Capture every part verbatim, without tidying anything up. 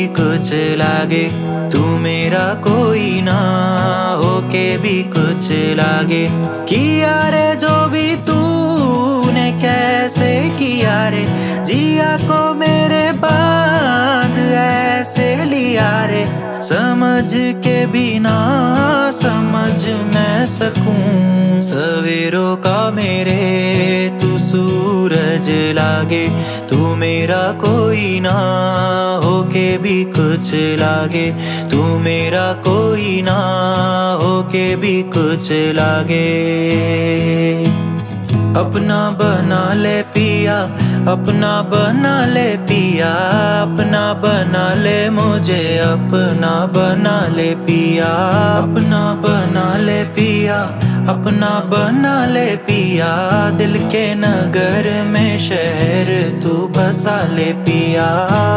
कुछ लागे, तू मेरा कोई ना होके भी कुछ लागे। किया रे जो भी तूने कैसे किया रे, जिया को मेरे बांध ऐसे लिया रे। समझ के बिना समझ मैं सकूं, सवेरों का मेरे तू सूरज लागे। तू मेरा कोई ना होके भी कुछ लागे, तू मेरा कोई ना होके भी कुछ लागे। अपना बना ले पिया, अपना बना ले पिया, अपना बना ले मुझे, अपना बना ले पिया। अपना बना ले पिया, अपना बना ले पिया, दिल के नगर में शहर तू बसा ले पिया।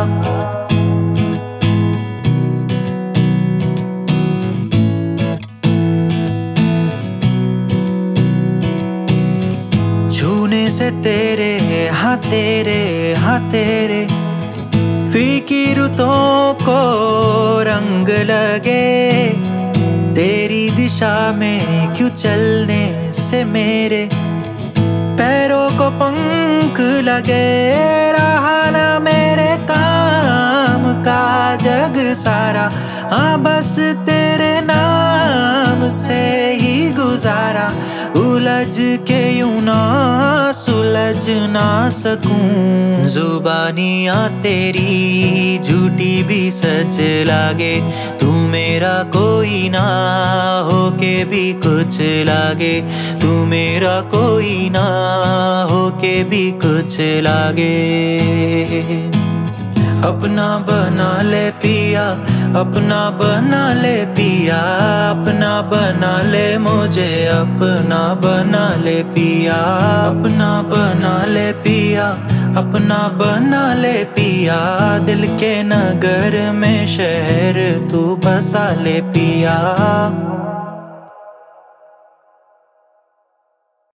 छूने से तेरे हाँ तेरे हाँ तेरे फीकी रुतों को रंग लगे। तेरी दिशा में क्यों चलने से मेरे पैरों को पंख लगे। रहा ना मेरे काम का जग सारा, हाँ बस तेरे नाम से ही गुजारा। उलझ के यूं ना सुलझ ना सकूं, जुबानियाँ तेरी झूठी भी सच लागे। तू मेरा कोई ना होके भी कुछ लागे, तू मेरा कोई ना होके भी कुछ लागे। अपना बना ले पिया, अपना बना ले पिया, अपना बना ले मुझे, अपना बना ले पिया। अपना बना ले पिया, अपना बना ले पिया, दिल के नगर में शहर तू बसा ले पिया।